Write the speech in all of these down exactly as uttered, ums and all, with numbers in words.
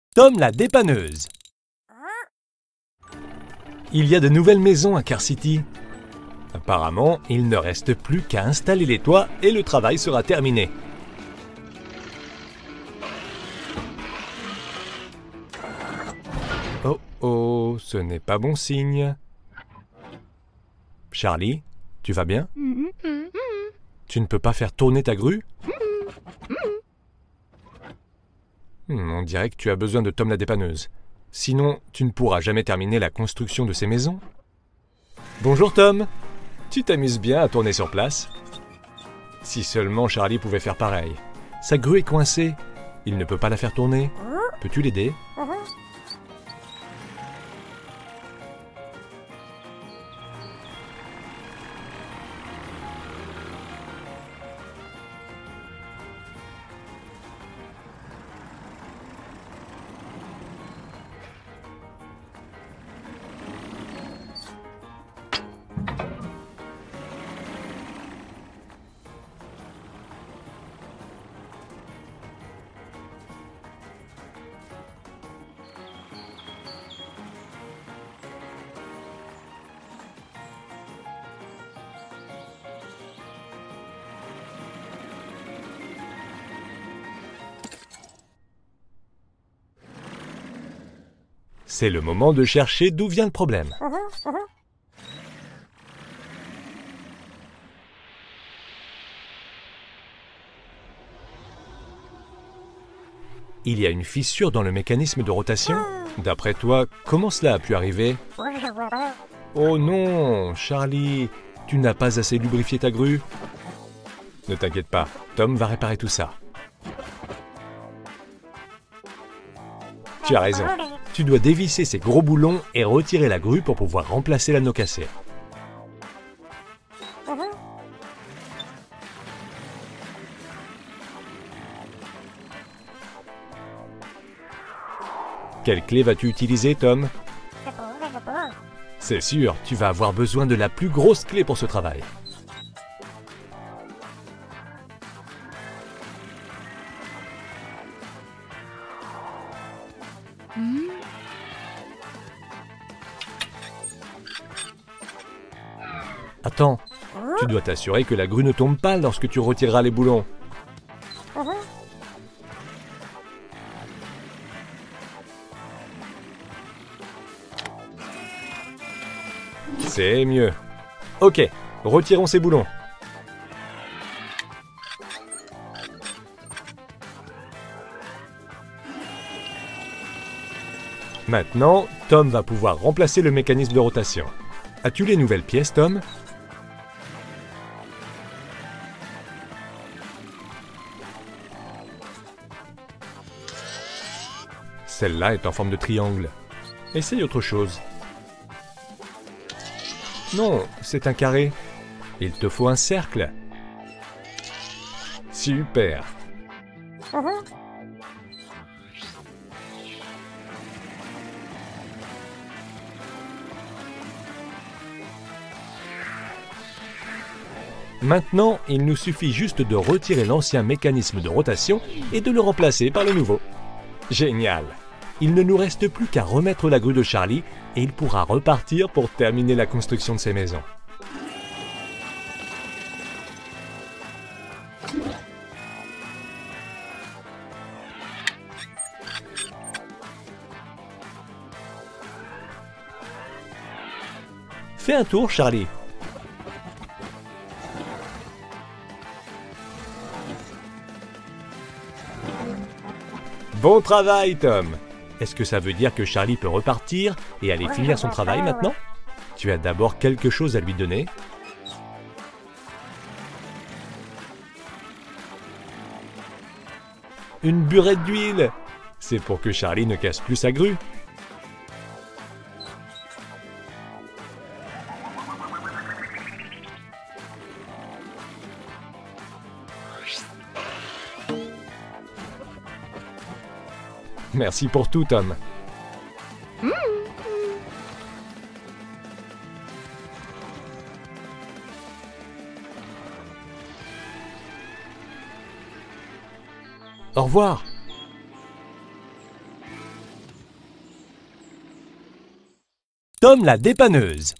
Tom la dépanneuse. Il y a de nouvelles maisons à Car City. Apparemment, il ne reste plus qu'à installer les toits et le travail sera terminé. Oh oh, ce n'est pas bon signe. Charlie, tu vas bien? Tu ne peux pas faire tourner ta grue? Hmm, on dirait que tu as besoin de Tom la dépanneuse. Sinon, tu ne pourras jamais terminer la construction de ces maisons. Bonjour Tom, tu t'amuses bien à tourner sur place? Si seulement Charlie pouvait faire pareil. Sa grue est coincée, il ne peut pas la faire tourner. Peux-tu l'aider? C'est le moment de chercher d'où vient le problème. Il y a une fissure dans le mécanisme de rotation. D'après toi, comment cela a pu arriver? Oh non, Charlie, tu n'as pas assez lubrifié ta grue. Ne t'inquiète pas, Tom va réparer tout ça. Tu as raison. Tu dois dévisser ces gros boulons et retirer la grue pour pouvoir remplacer l'anneau cassé. Quelle clé vas-tu utiliser, Tom? C'est sûr, tu vas avoir besoin de la plus grosse clé pour ce travail. Attends, tu dois t'assurer que la grue ne tombe pas lorsque tu retireras les boulons. C'est mieux. Ok, retirons ces boulons. Maintenant, Tom va pouvoir remplacer le mécanisme de rotation. As-tu les nouvelles pièces, Tom? Celle-là est en forme de triangle. Essaye autre chose. Non, c'est un carré. Il te faut un cercle. Super. Maintenant, il nous suffit juste de retirer l'ancien mécanisme de rotation et de le remplacer par le nouveau. Génial! Il ne nous reste plus qu'à remettre la grue de Charlie et il pourra repartir pour terminer la construction de ses maisons. Fais un tour, Charlie. Bon travail, Tom! Est-ce que ça veut dire que Charlie peut repartir et aller finir son travail maintenant? Tu as d'abord quelque chose à lui donner. Une burette d'huile! C'est pour que Charlie ne casse plus sa grue. Merci pour tout, Tom. Au revoir. Tom la dépanneuse.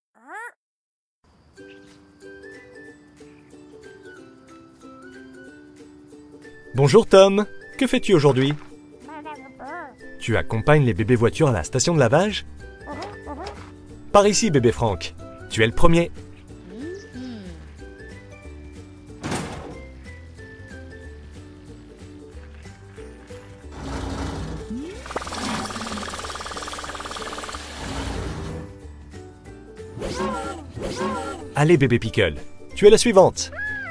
Bonjour Tom, que fais-tu aujourd'hui? Tu accompagnes les bébés voitures à la station de lavage? Par ici, bébé Franck. Tu es le premier. Allez, bébé Pickle, tu es la suivante.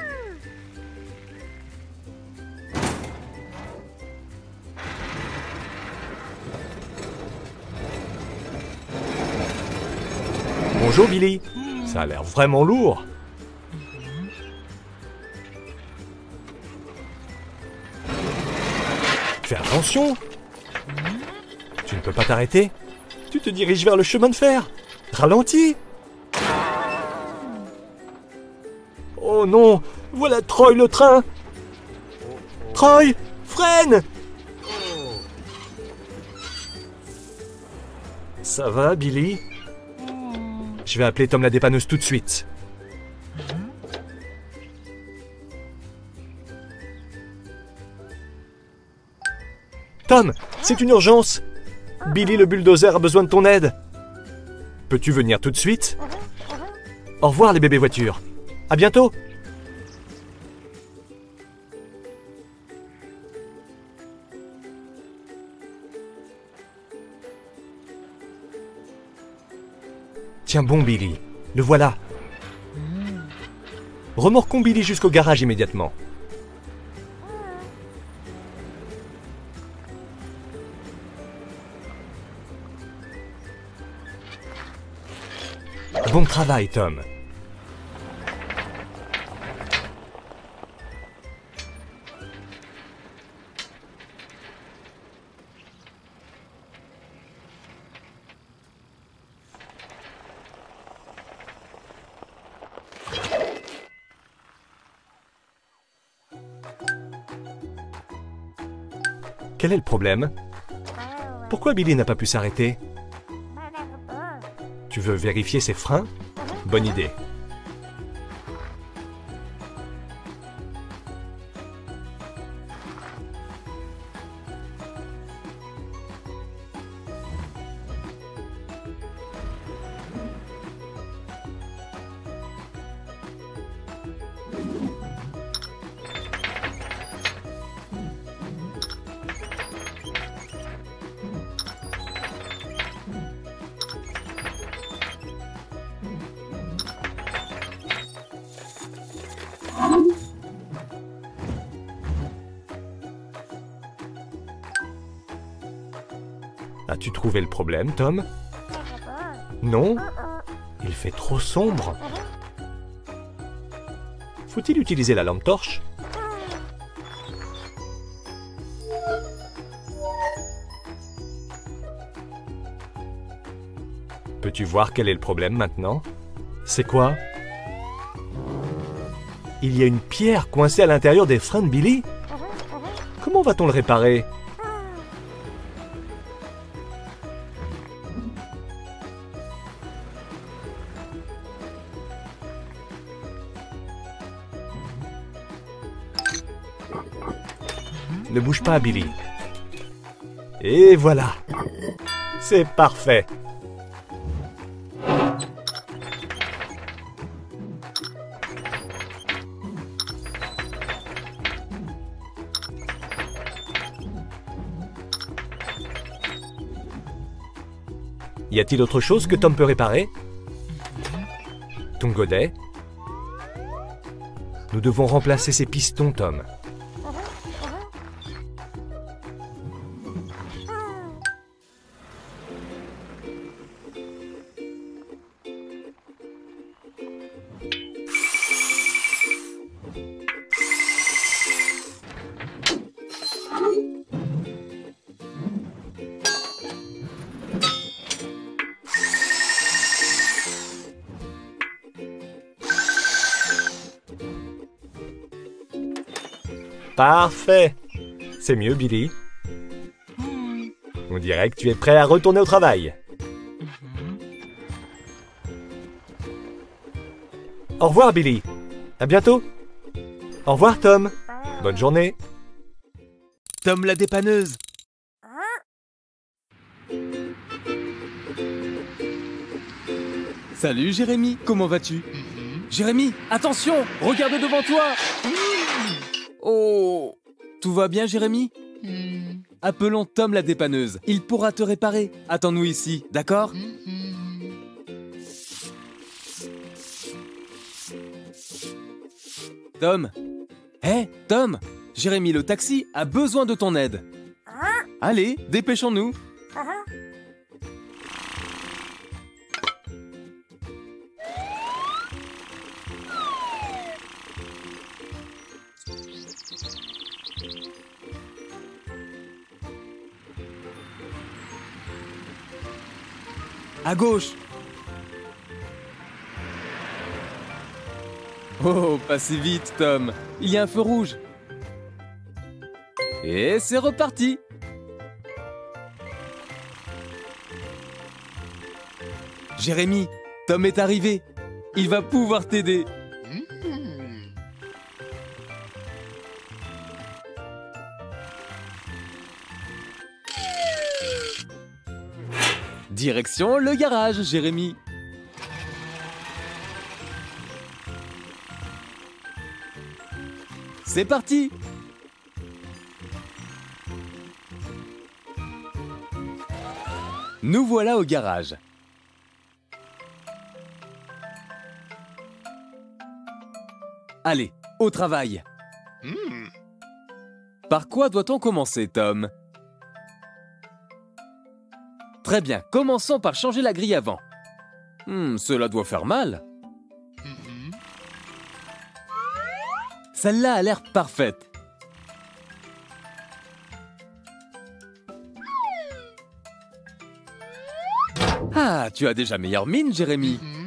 Bonjour Billy, ça a l'air vraiment lourd. Fais attention. Tu ne peux pas t'arrêter. Tu te diriges vers le chemin de fer. Ralentis. Oh non, voilà Troy le train. Troy, freine. Ça va, Billy? Je vais appeler Tom la dépanneuse tout de suite. Tom, c'est une urgence. Billy le bulldozer a besoin de ton aide. Peux-tu venir tout de suite? Au revoir les bébés voitures. À bientôt. Tiens bon Billy, le voilà. Remorquons Billy jusqu'au garage immédiatement. Bon travail Tom. Quel est le problème? Pourquoi Billy n'a pas pu s'arrêter? Tu veux vérifier ses freins? Bonne idée. As-tu trouvé le problème, Tom? Non? Il fait trop sombre. Faut-il utiliser la lampe torche? Peux-tu voir quel est le problème maintenant? C'est quoi? Il y a une pierre coincée à l'intérieur des freins de Billy? Comment va-t-on le réparer? Ne bouge pas, Billy. Et voilà. C'est parfait. Y a-t-il autre chose que Tom peut réparer? Ton godet? Nous devons remplacer ces pistons, Tom. Parfait. C'est mieux, Billy. On dirait que tu es prêt à retourner au travail. Au revoir, Billy. À bientôt. Au revoir, Tom. Bonne journée. Tom la dépanneuse. Salut Jérémy, comment vas-tu? Jérémy, attention, regarde devant toi. Oh, tout va bien Jérémy? Appelons Tom la dépanneuse, il pourra te réparer. Attends-nous ici, d'accord? Tom. Hé, hey, Tom, Jérémy le taxi a besoin de ton aide. Allez, dépêchons-nous. À gauche. Oh, pas si vite, Tom. Il y a un feu rouge. Et c'est reparti. Jérémy, Tom est arrivé. Il va pouvoir t'aider. Direction le garage, Jérémy. C'est parti! Nous voilà au garage. Allez, au travail. Mmh. Par quoi doit-on commencer, Tom? Très bien, commençons par changer la grille avant. Hmm, cela doit faire mal. Mmh. Celle-là a l'air parfaite. Ah, tu as déjà meilleure mine, Jérémy. Mmh.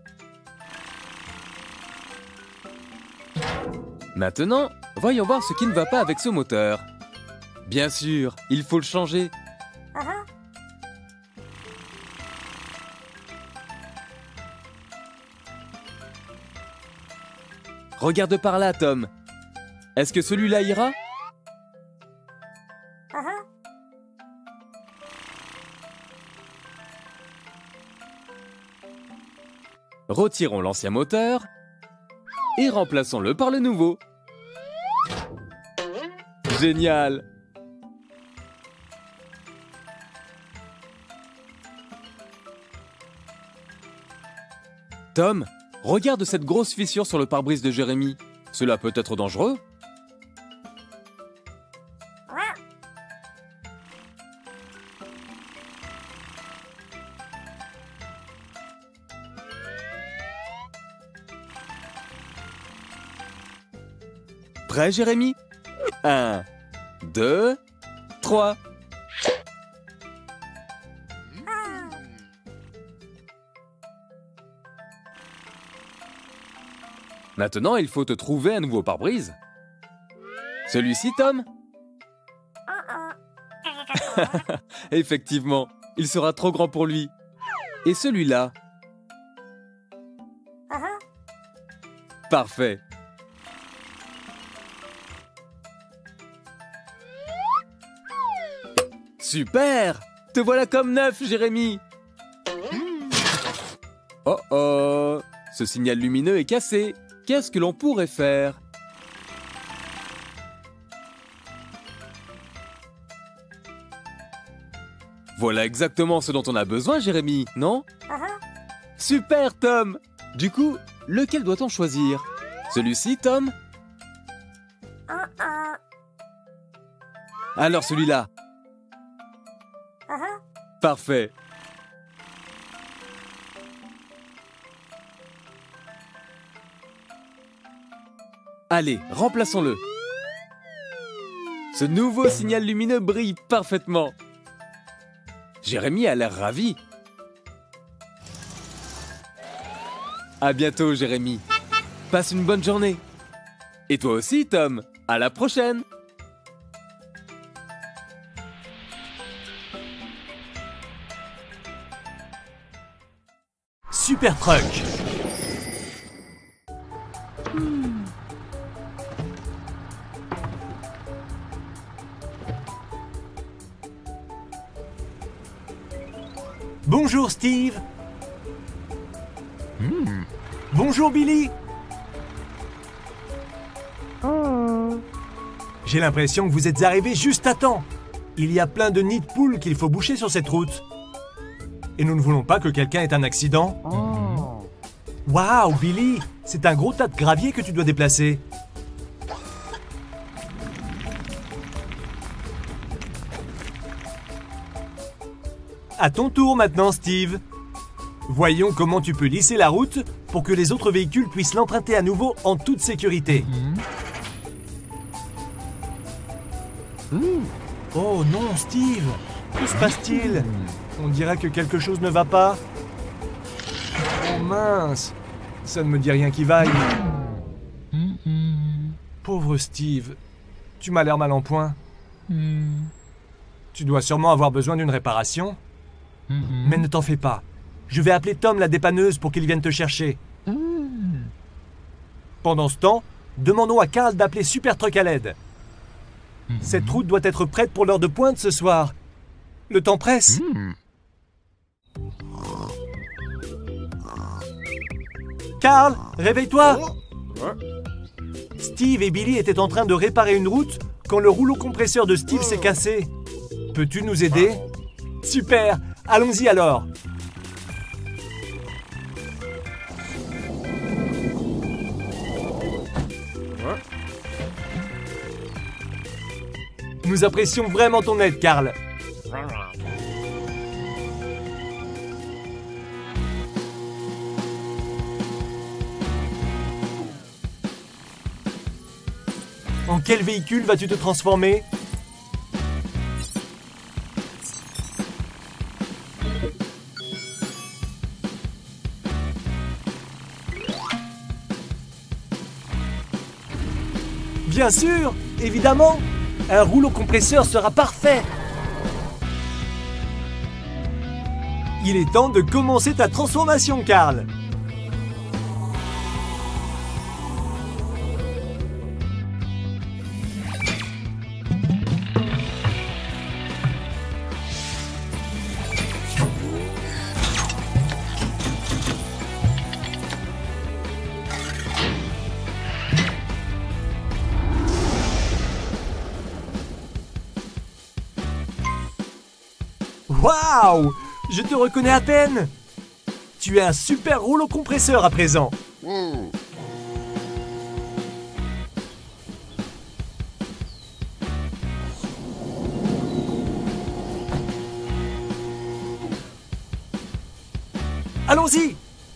Maintenant, voyons voir ce qui ne va pas avec ce moteur. Bien sûr, il faut le changer. Uh-huh. Regarde par là, Tom. Est-ce que celui-là ira? Uh-huh. Retirons l'ancien moteur et remplaçons-le par le nouveau. Génial! Tom, regarde cette grosse fissure sur le pare-brise de Jérémy. Cela peut être dangereux. Prêt, Jérémy? Un, deux, trois. Maintenant, il faut te trouver un nouveau pare-brise. Celui-ci, Tom? Effectivement, il sera trop grand pour lui. Et celui-là? Parfait. Super! Te voilà comme neuf, Jérémy! Oh oh! Ce signal lumineux est cassé. Qu'est-ce que l'on pourrait faire? Voilà exactement ce dont on a besoin, Jérémy, non? Uh-huh. Super, Tom! Du coup, lequel doit-on choisir? Celui-ci, Tom? Uh-uh. Alors celui-là? Uh-huh. Parfait. Allez, remplaçons-le. Ce nouveau signal lumineux brille parfaitement. Jérémy a l'air ravi. À bientôt, Jérémy. Passe une bonne journée. Et toi aussi, Tom. À la prochaine. Super Truck. Bonjour Steve. Hmm. Bonjour Billy. J'ai l'impression que vous êtes arrivés juste à temps. Il y a plein de nids de poules qu'il faut boucher sur cette route. Et nous ne voulons pas que quelqu'un ait un accident. Waouh, Billy, c'est un gros tas de gravier que tu dois déplacer. À ton tour maintenant, Steve. Voyons comment tu peux lisser la route pour que les autres véhicules puissent l'emprunter à nouveau en toute sécurité. Oh non, Steve! Que se passe-t-il? On dirait que quelque chose ne va pas. Oh mince! Ça ne me dit rien qui vaille. Pauvre Steve, tu m'as l'air mal en point. Tu dois sûrement avoir besoin d'une réparation. Mais ne t'en fais pas. Je vais appeler Tom la dépanneuse pour qu'il vienne te chercher. Pendant ce temps, demandons à Carl d'appeler Super Truck à l'aide. Cette route doit être prête pour l'heure de pointe ce soir. Le temps presse. Carl, réveille-toi. Steve et Billy étaient en train de réparer une route quand le rouleau compresseur de Steve s'est cassé. Peux-tu nous aider? Super, allons-y alors. Nous apprécions vraiment ton aide, Carl. En quel véhicule vas-tu te transformer? Bien sûr, évidemment. Un rouleau compresseur sera parfait. Il est temps de commencer ta transformation, Carl. Waouh! Je te reconnais à peine! Tu es un super rouleau compresseur à présent! Mm. Allons-y!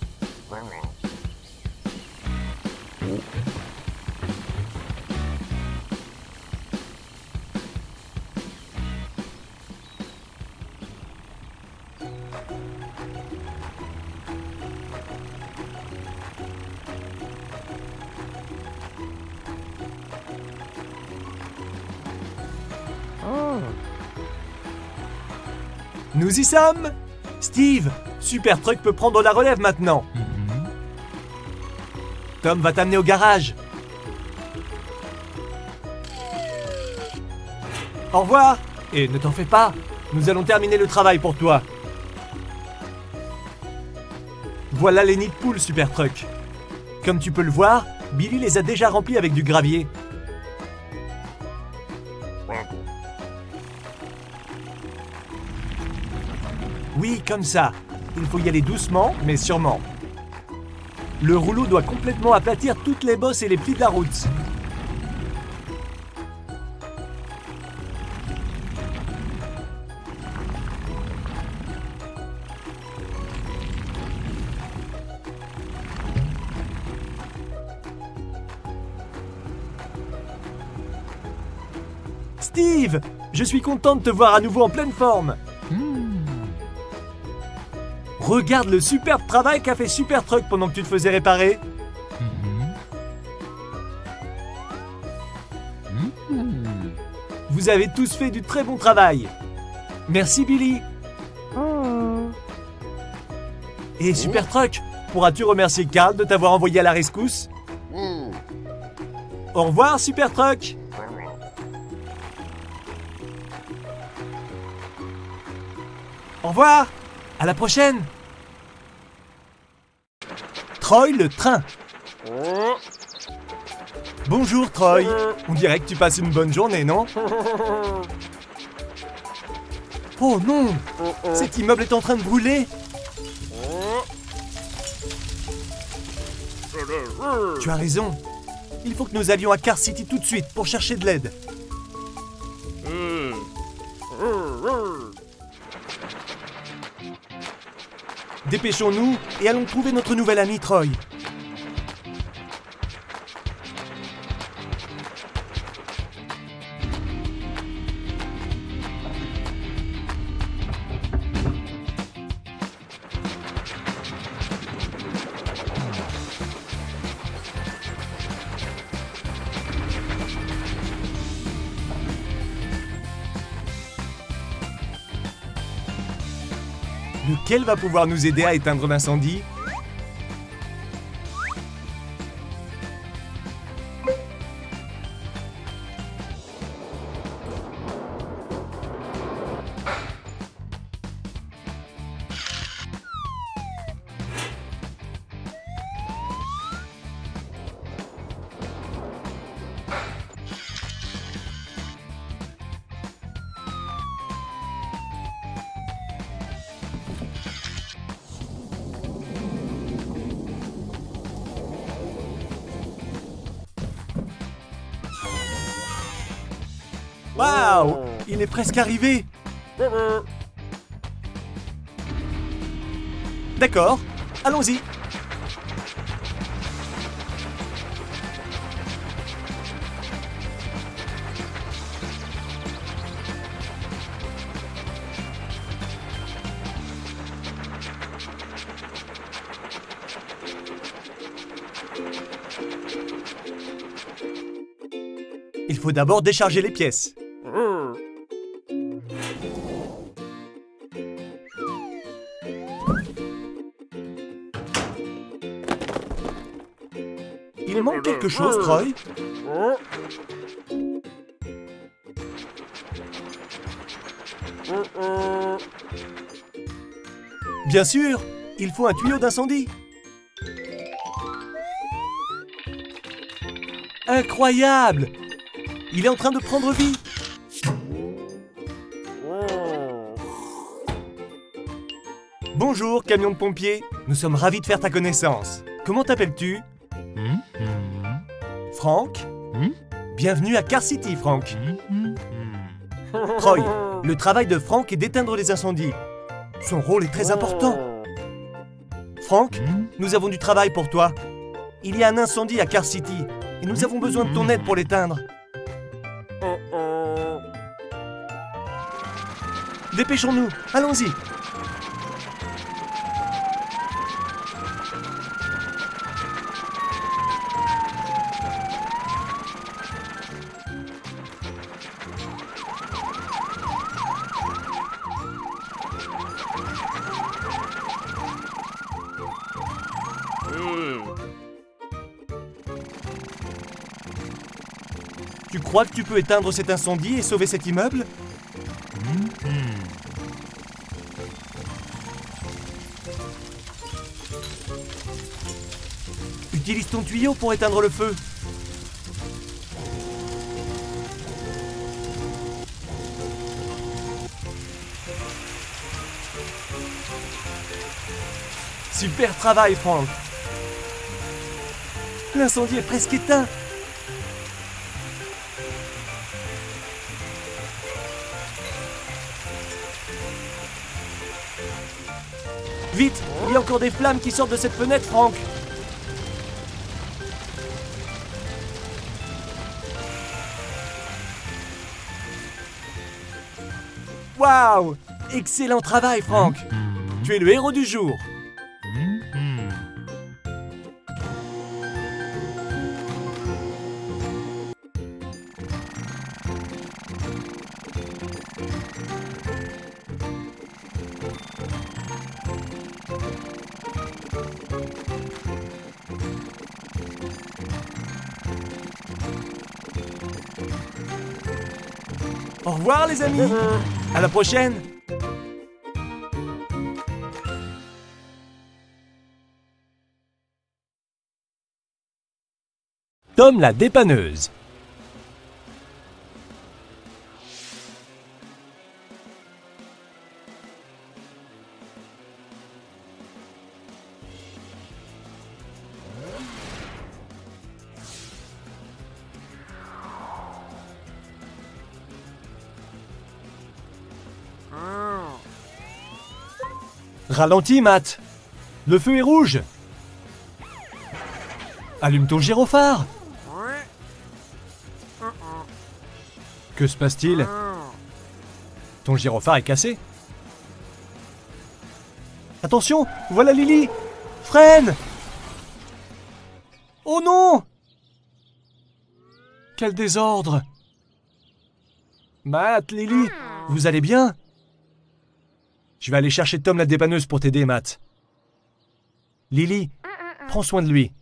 Nous y sommes! Steve, Super Truck peut prendre la relève maintenant. Mm-hmm. Tom va t'amener au garage. Au revoir! Et ne t'en fais pas, nous allons terminer le travail pour toi. Voilà les nids de poules, Super Truck. Comme tu peux le voir, Billy les a déjà remplis avec du gravier. Oui, comme ça. Il faut y aller doucement, mais sûrement. Le rouleau doit complètement aplatir toutes les bosses et les plis de la route. Steve, je suis content de te voir à nouveau en pleine forme. Regarde le superbe travail qu'a fait Super Truck pendant que tu te faisais réparer. Mm-hmm. Vous avez tous fait du très bon travail. Merci Billy. Oh. Et Super Truck, pourras-tu remercier Carl de t'avoir envoyé à la rescousse? Mm. Au revoir Super Truck. Au revoir. À la prochaine! Troy, le train. Bonjour, Troy. On dirait que tu passes une bonne journée, non? Oh non! Cet immeuble est en train de brûler! Tu as raison. Il faut que nous allions à Car City tout de suite pour chercher de l'aide. Dépêchons-nous et allons trouver notre nouvel ami Troy. Lequel va pouvoir nous aider à éteindre l'incendie? Waouh! Il est presque arrivé! D'accord, allons-y! Il faut d'abord décharger les pièces. Il manque quelque chose, Troy. Bien sûr, il faut un tuyau d'incendie. Incroyable! Il est en train de prendre vie. Bonjour, camion de pompiers. Nous sommes ravis de faire ta connaissance. Comment t'appelles-tu? Frank? Bienvenue à Car City, Frank. Troy, le travail de Frank est d'éteindre les incendies. Son rôle est très important. Frank, nous avons du travail pour toi. Il y a un incendie à Car City et nous avons besoin de ton aide pour l'éteindre. Dépêchons-nous, allons-y. Tu crois que tu peux éteindre cet incendie et sauver cet immeuble? Utilise ton tuyau pour éteindre le feu. Super travail, Frank. L'incendie est presque éteint. Vite, il y a encore des flammes qui sortent de cette fenêtre, Frank. Waouh! Excellent travail, Frank. Tu es le héros du jour. Au revoir les amis. À la prochaine. Tom la dépanneuse. Ralentis, Matt. Le feu est rouge. Allume ton gyrophare. Que se passe-t-il? Ton gyrophare est cassé. Attention, voilà Lily. Freine. Oh non! Quel désordre! Matt, Lily, vous allez bien? Je vais aller chercher Tom la dépanneuse pour t'aider, Matt. Lily, prends soin de lui.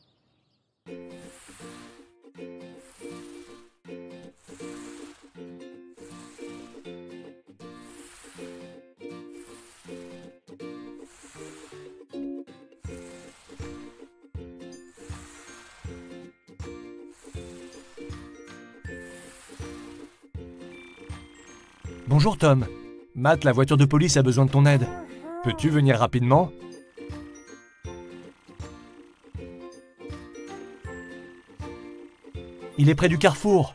Bonjour Tom. Matt, la voiture de police a besoin de ton aide. Peux-tu venir rapidement? Il est près du carrefour.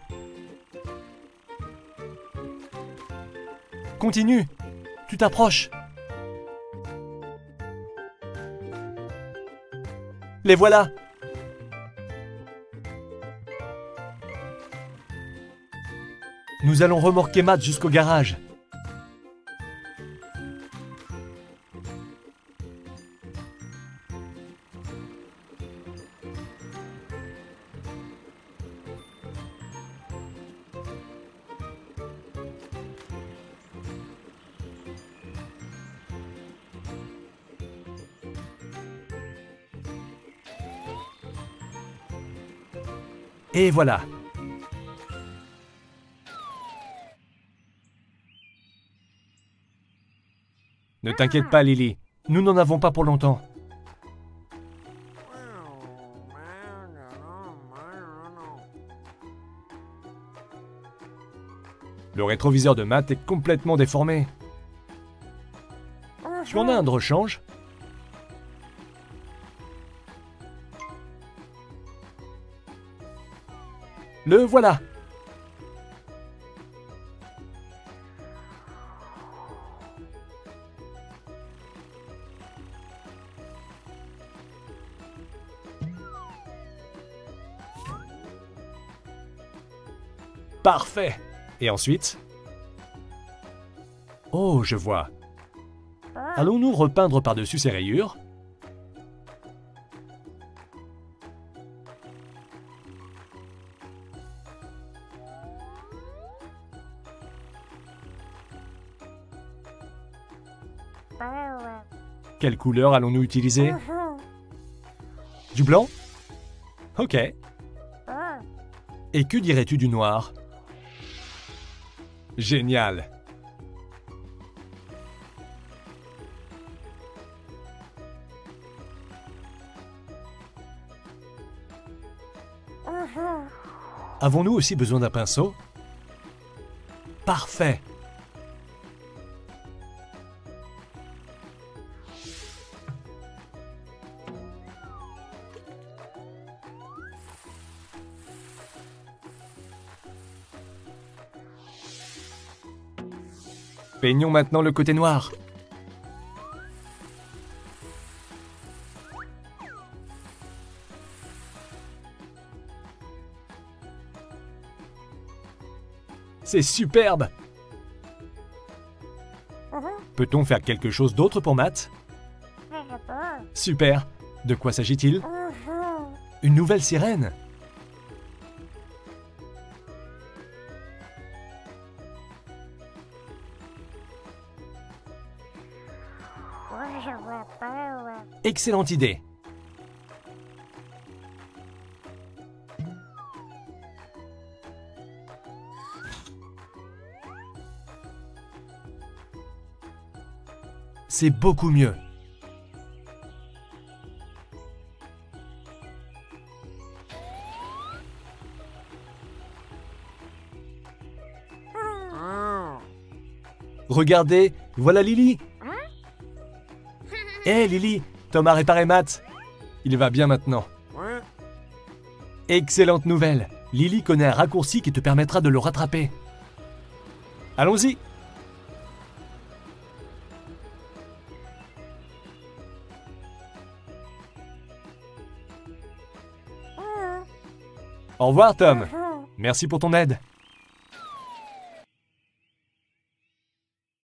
Continue. Tu t'approches. Les voilà. Nous allons remorquer Matt jusqu'au garage. Et voilà. Ne t'inquiète pas, Lily. Nous n'en avons pas pour longtemps. Le rétroviseur de Matt est complètement déformé. Tu en as un de rechange? Le voilà. Parfait. Et ensuite? Oh, je vois. Allons-nous repeindre par-dessus ces rayures? Quelle couleur allons-nous utiliser? Du blanc? Ok. Et que dirais-tu du noir? Génial. Avons-nous aussi besoin d'un pinceau? Parfait. Peignons maintenant le côté noir. C'est superbe! Peut-on faire quelque chose d'autre pour Matt? Super! De quoi s'agit-il? Une nouvelle sirène? Excellente idée! C'est beaucoup mieux. Regardez, voilà Lily. Hé hey, Lily, Tom a réparé Matt. Il va bien maintenant. Excellente nouvelle. Lily connaît un raccourci qui te permettra de le rattraper. Allons-y. Au revoir Tom. Merci pour ton aide.